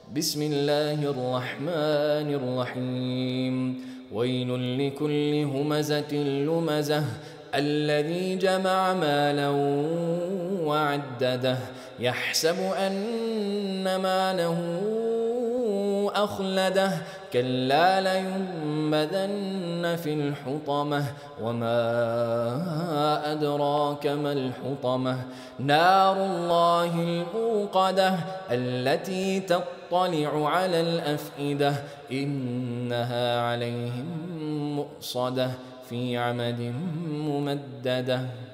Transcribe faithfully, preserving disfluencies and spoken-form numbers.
بسم الله الرحمن الرحيم ويل لكل همزة لمزة الذي جمع مالا وعدده يحسب أن ماله أخلده كلا لينبذن في الحطمة وما أدراك ما الحطمة نار الله الموقدة التي تطلع على الأفئدة إنها عليهم مؤصدة في عمد ممددة.